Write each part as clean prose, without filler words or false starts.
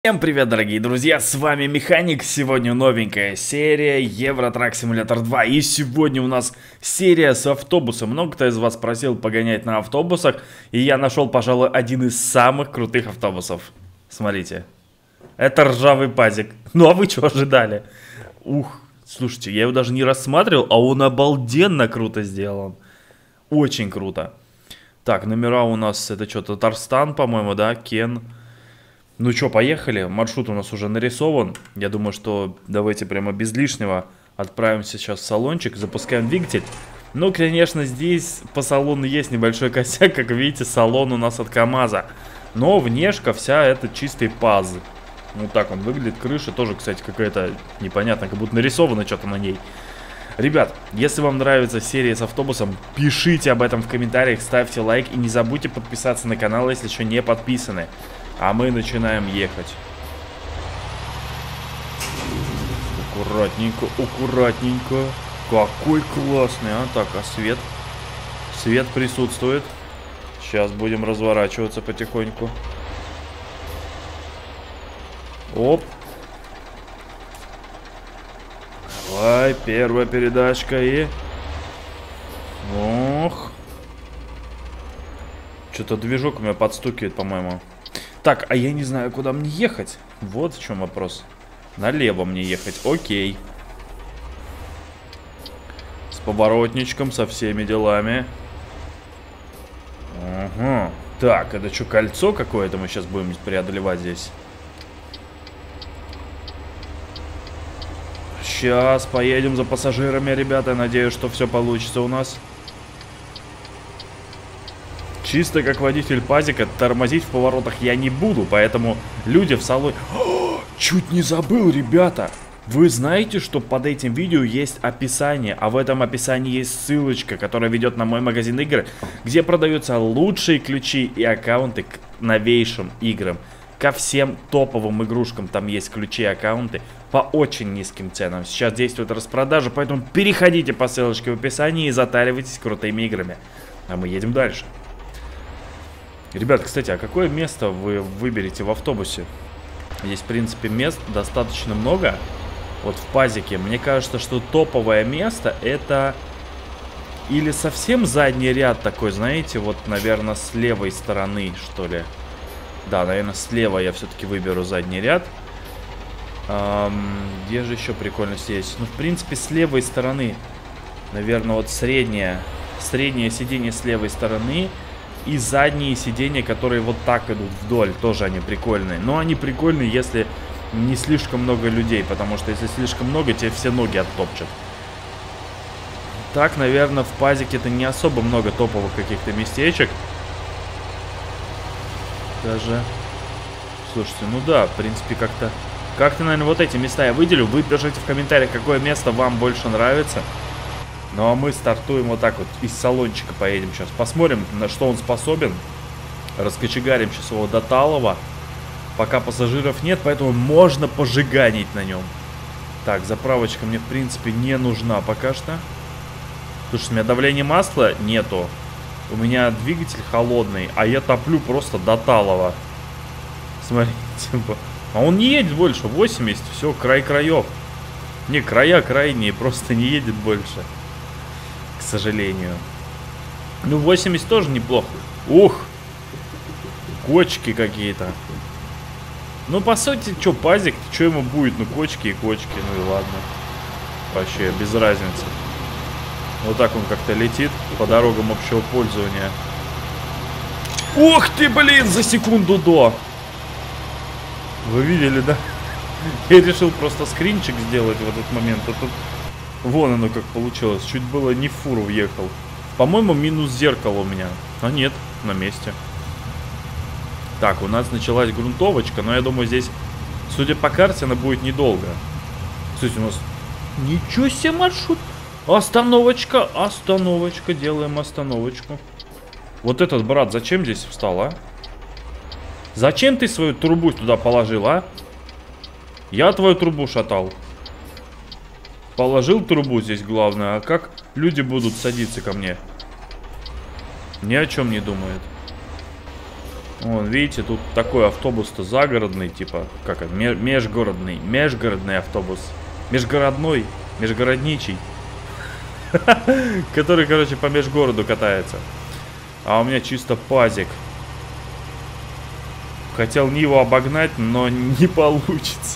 Всем привет, дорогие друзья, с вами Механик. Сегодня новенькая серия Евротрак Симулятор 2. И сегодня у нас серия с автобусом. Много кто из вас просил погонять на автобусах, и я нашел, пожалуй, один из самых крутых автобусов. Смотрите, это ржавый пазик. Ну а вы что ожидали? Ух, слушайте, я его даже не рассматривал, а он обалденно круто сделан. Очень круто. Так, номера у нас, это что, Татарстан, по-моему, да, Кен. Ну что, поехали, маршрут у нас уже нарисован. Я думаю, что давайте прямо без лишнего отправимся сейчас в салончик, запускаем двигатель. Ну, конечно, здесь по салону есть небольшой косяк, как видите, салон у нас от КамАЗа. Но внешка вся это чистый паз. Вот так он выглядит, крыша тоже, кстати, какая-то непонятная, как будто нарисовано что-то на ней. Ребят, если вам нравится серия с автобусом, пишите об этом в комментариях, ставьте лайк и не забудьте подписаться на канал, если еще не подписаны. А мы начинаем ехать. Аккуратненько, аккуратненько. Какой классный, а? Так, а свет? Свет присутствует. Сейчас будем разворачиваться потихоньку. Оп. Давай, первая передачка и... Ох. Что-то движок у меня подстукивает, по-моему. Так, а я не знаю, куда мне ехать. Вот в чем вопрос. Налево мне ехать, окей. С поворотничком, со всеми делами. Ага. Так, это что, кольцо какое-то мы сейчас будем преодолевать здесь? Сейчас поедем за пассажирами, ребята. Надеюсь, что все получится у нас. Чисто как водитель пазика, тормозить в поворотах я не буду, поэтому люди в салоне... Чуть не забыл, ребята! Вы знаете, что под этим видео есть описание, а в этом описании есть ссылочка, которая ведет на мой магазин игр, где продаются лучшие ключи и аккаунты к новейшим играм. Ко всем топовым игрушкам там есть ключи и аккаунты по очень низким ценам. Сейчас действует распродажа, поэтому переходите по ссылочке в описании и затаривайтесь крутыми играми. А мы едем дальше. Ребят, кстати, а какое место вы выберете в автобусе? Здесь, в принципе, мест достаточно много. Вот в пазике. Мне кажется, что топовое место это или совсем задний ряд такой, знаете, вот, наверное, с левой стороны, что ли. Да, наверное, слева я все-таки выберу задний ряд. Где же еще прикольно сесть? Ну, в принципе, с левой стороны. Наверное, вот среднее сиденье с левой стороны. И задние сиденья, которые вот так идут вдоль, тоже они прикольные. Но они прикольные, если не слишком много людей, потому что если слишком много, тебе все ноги оттопчат. Так, наверное, в пазике-то не особо много топовых каких-то местечек. Даже... Слушайте, ну да, в принципе, как-то... Как-то, наверное, вот эти места я выделю. Вы пишите в комментариях, какое место вам больше нравится. Ну а мы стартуем вот так вот, из салончика поедем сейчас. Посмотрим, на что он способен. Раскочегарим сейчас его до талого. Пока пассажиров нет, поэтому можно пожиганить на нем. Так, заправочка мне в принципе не нужна пока что. Слушай, у меня давление масла нету. У меня двигатель холодный, а я топлю просто до талого. Смотрите. А он не едет больше, 80, все, край краев. Не, края крайние, просто не едет больше. К сожалению. Ну, 80 тоже неплохо. Ух! Кочки какие-то. Ну, по сути, что, пазик, что ему будет? Ну, кочки и кочки, ну и ладно. Вообще, без разницы. Вот так он как-то летит по дорогам общего пользования. Ух ты, блин, за секунду до! Вы видели, да? Я решил просто скринчик сделать в этот момент, а тут... Вон оно как получилось. Чуть было не в фуру въехал. По-моему, минус зеркало у меня. А нет, на месте. Так, у нас началась грунтовочка. Но я думаю, здесь, судя по карте, она будет недолго. Кстати, у нас... Ничего себе маршрут. Остановочка, остановочка. Делаем остановочку. Вот этот брат зачем здесь встал, а? Зачем ты свою трубу туда положил, а? Я твою трубу шатал. Положил трубу здесь главное, а как люди будут садиться ко мне? Ни о чем не думает. Вон, видите, тут такой автобус-то загородный, типа, как это, межгородный автобус. Межгородничий. Который, короче, по межгороду катается. А у меня чисто пазик. Хотел Ниву обогнать, но не получится.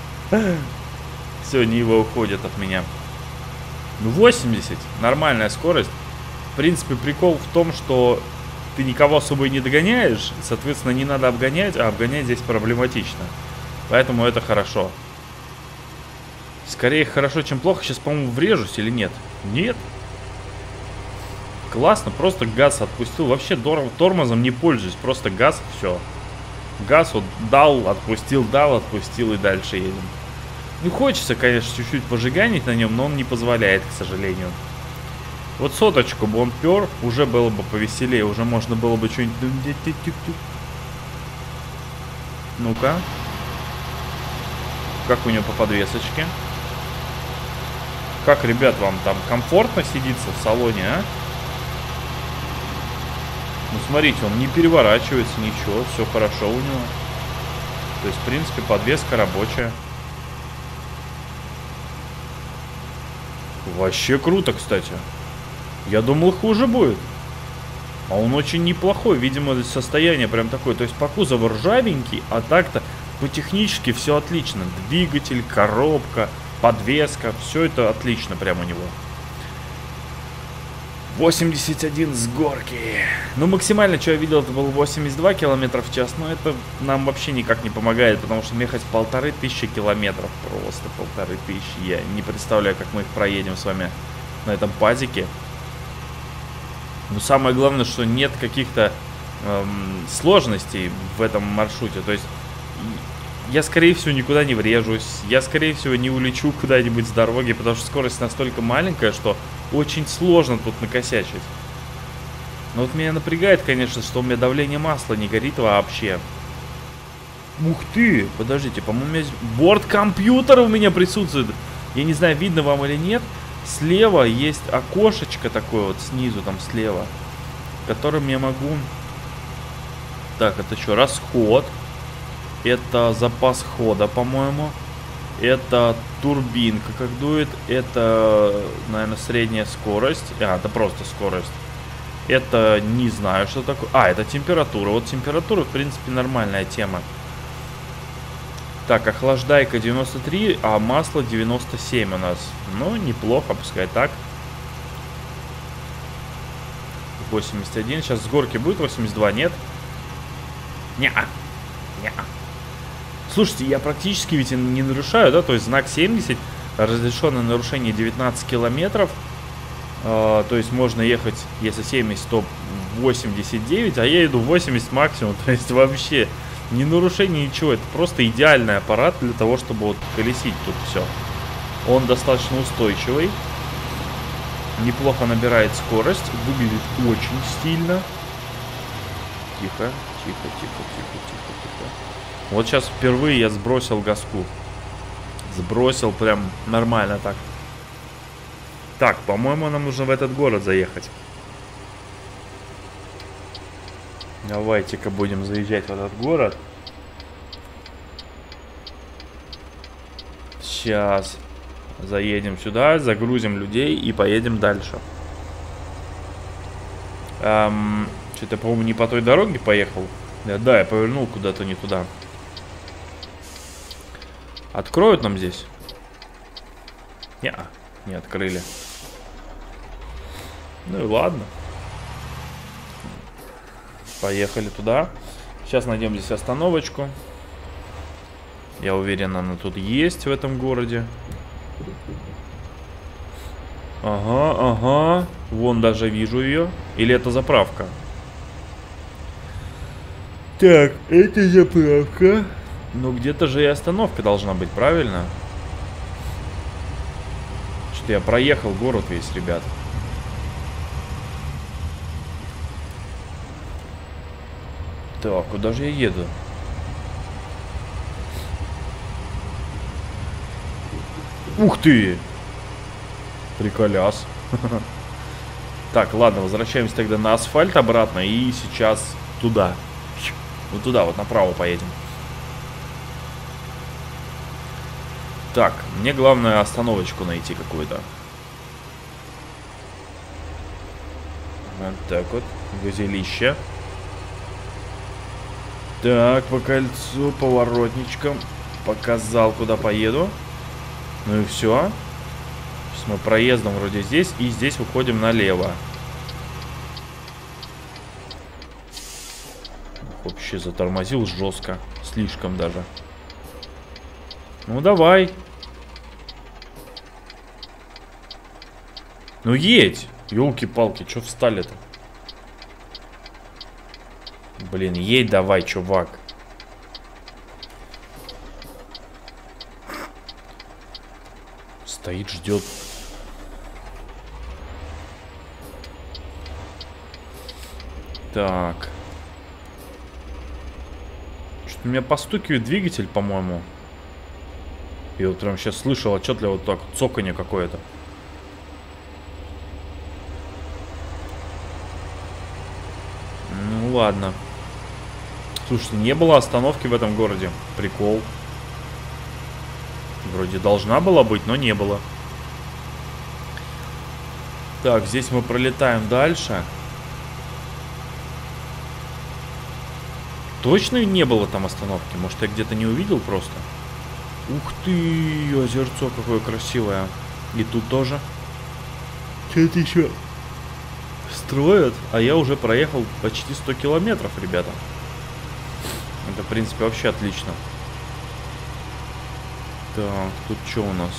Все, Нива уходит от меня. 80, нормальная скорость. В принципе, прикол в том, что ты никого с собой не догоняешь, соответственно, не надо обгонять, а обгонять здесь проблематично. Поэтому это хорошо. Скорее хорошо, чем плохо. Сейчас, по-моему, врежусь или нет? Нет. Классно, просто газ отпустил. Вообще тормозом не пользуюсь, просто газ, все. Газ вот дал, отпустил и дальше едем. Ну, хочется, конечно, чуть-чуть пожиганить на нем, но он не позволяет, к сожалению. Вот соточку бы он пер, уже было бы повеселее, уже можно было бы что-нибудь... Ну-ка. Как у него по подвесочке? Как, ребят, вам там комфортно сидится в салоне, а? Ну, смотрите, он не переворачивается, ничего, все хорошо у него. То есть, в принципе, подвеска рабочая. Вообще круто, кстати. Я думал, хуже будет. А он очень неплохой. Видимо, состояние прям такое. То есть по кузову ржавенький, а так-то по технически все отлично. Двигатель, коробка, подвеска. Все это отлично прям у него. 81 с горки. Ну, максимально, что я видел, это было 82 км в час. Но это нам вообще никак не помогает, потому что ехать 1500 километров. Просто 1500. Я не представляю, как мы их проедем с вами на этом пазике. Но самое главное, что нет каких-то сложностей в этом маршруте. То есть я, скорее всего, никуда не врежусь. Я, скорее всего, не улечу куда-нибудь с дороги, потому что скорость настолько маленькая, что очень сложно тут накосячить. Но вот меня напрягает, конечно, что у меня давление масла не горит вообще. Ух ты! Подождите, по-моему, борт-компьютер у меня присутствует. Я не знаю, видно вам или нет. Слева есть окошечко такое вот снизу, там слева, которым я могу... Так, это что? Расход. Это запас хода, по-моему. Это турбинка как дует. Это, наверное, средняя скорость. А, это просто скорость. Это не знаю, что такое. А, это температура. Вот температура, в принципе, нормальная тема. Так, охлаждайка 93, а масло 97 у нас. Ну, неплохо, пускай так. 81. Сейчас с горки будет 82, нет? Неа. Неа. Слушайте, я практически ведь не нарушаю, да? То есть знак 70, разрешенное нарушение 19 километров. То есть можно ехать, если 70, то 89, а я иду 80 максимум. То есть вообще... Не нарушение, ничего, это просто идеальный аппарат для того, чтобы вот колесить тут все. Он достаточно устойчивый. Неплохо набирает скорость. Выглядит очень стильно. Тихо, тихо, тихо, тихо, тихо, тихо. Вот сейчас впервые я сбросил газку. Сбросил прям нормально так. Так, по-моему, нам нужно в этот город заехать. Давайте-ка будем заезжать в этот город. Сейчас заедем сюда, загрузим людей и поедем дальше. Что-то, по-моему, не по той дороге поехал. Да, я повернул куда-то не туда. Откроют нам здесь? Не открыли. Ну и ладно. Поехали туда. Сейчас найдем здесь остановочку. Я уверен, она тут есть в этом городе. Ага, ага. Вон даже вижу ее. Или это заправка? Так, это заправка. Ну где-то же и остановка должна быть, правильно? Что-то я проехал город весь, ребят. Так, куда же я еду? Ух ты! Приколяс. Так, ладно, возвращаемся тогда на асфальт обратно. И сейчас туда. Вот туда, вот направо поедем. Так, мне главное остановочку найти какую-то. Вот так вот, газелище. Так, по кольцу, поворотничкам. Показал, куда поеду. Ну и все. Сейчас мы проездом вроде здесь. И здесь уходим налево. Вообще затормозил жестко. Слишком даже. Ну давай. Ну едь. Ёлки-палки, чё встали-то? Блин, едь давай, чувак. Стоит, ждет. Так. Что-то у меня постукивает двигатель, по-моему. Я вот прям сейчас слышал отчетливо вот так, цоканье какое-то. Ну ладно. Слушайте, не было остановки в этом городе. Прикол. Вроде должна была быть, но не было. Так, здесь мы пролетаем дальше. Точно не было там остановки? Может, я где-то не увидел просто? Ух ты, озерцо какое красивое. И тут тоже. Что-то еще строят. А я уже проехал почти 100 километров, ребята. Это, в принципе, вообще отлично. Так, тут что у нас?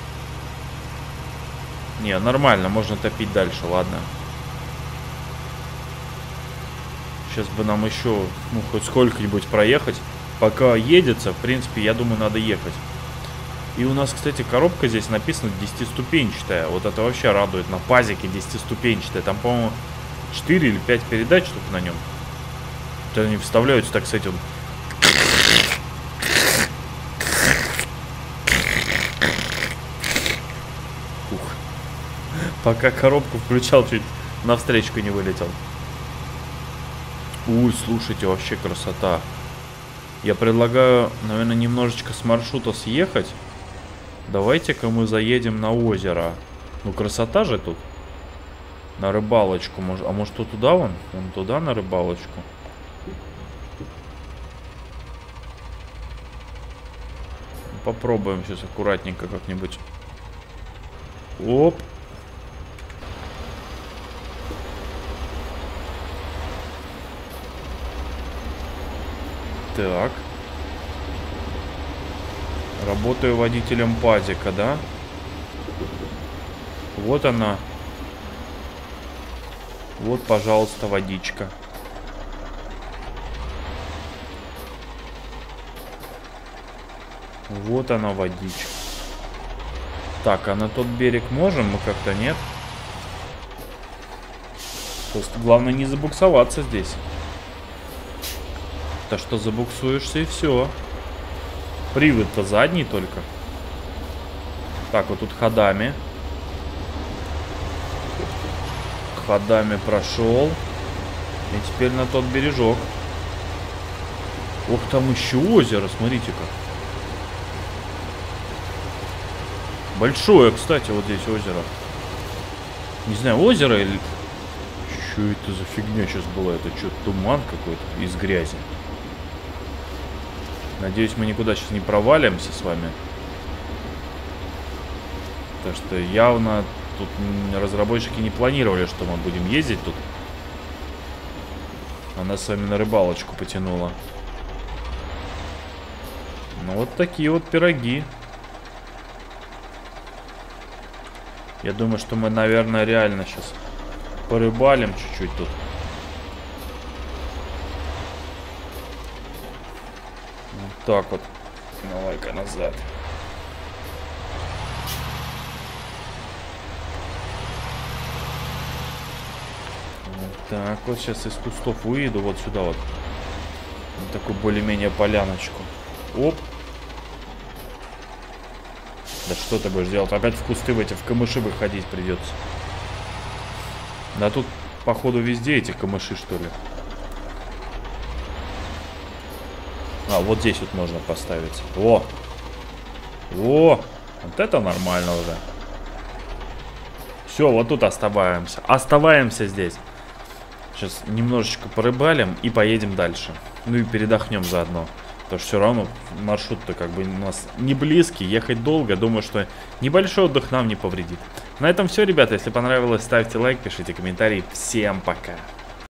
Не, нормально, можно топить дальше, ладно. Сейчас бы нам еще, ну, хоть сколько-нибудь проехать. Пока едется, в принципе, я думаю, надо ехать. И у нас, кстати, коробка здесь написана 10-ступенчатая. Вот это вообще радует. На пазике 10-ступенчатая. Там, по-моему, 4 или 5 передач только на нем. Вот они вставляются, так сказать, он... Ух. Пока коробку включал, чуть навстречку не вылетел. Ой, слушайте, вообще красота. Я предлагаю, наверное, немножечко с маршрута съехать. Давайте-ка мы заедем на озеро. Ну, красота же тут. На рыбалочку. А может, то туда вон? Вон туда на рыбалочку. Попробуем сейчас аккуратненько как-нибудь. Оп. Так. Работаю водителем пазика, да? Вот она. Вот, пожалуйста, водичка. Вот она, водичка. Так, а на тот берег можем мы как-то, нет? Просто главное не забуксоваться здесь. То, что забуксуешься, и все. Привод-то задний только. Так, вот тут ходами. Ходами прошел. И теперь на тот бережок. Ох, там еще озеро, смотрите-ка. Большое, кстати, вот здесь озеро. Не знаю, озеро или... Что это за фигня сейчас была? Это что, туман какой-то из грязи? Надеюсь, мы никуда сейчас не провалимся с вами. Потому что явно тут разработчики не планировали, что мы будем ездить тут. А нас с вами на рыбалочку потянуло. Ну вот такие вот пироги. Я думаю, что мы, наверное, реально сейчас порыбалим чуть-чуть тут. Вот так вот. Давай-ка назад. Вот так вот. Сейчас из кустов выйду вот сюда вот. Вот такую более-менее поляночку. Оп. Да что ты будешь делать? Опять в кусты в камыши выходить придется. Да тут, походу, везде эти камыши, что ли. Ага, вот здесь вот можно поставить. О! О! Вот это нормально уже. Все, вот тут оставаемся. Оставаемся здесь. Сейчас немножечко порыбалим и поедем дальше. Ну и передохнем заодно. Потому что все равно маршрут-то как бы у нас не близкий. Ехать долго. Думаю, что небольшой отдых нам не повредит. На этом все, ребята. Если понравилось, ставьте лайк, пишите комментарии. Всем пока.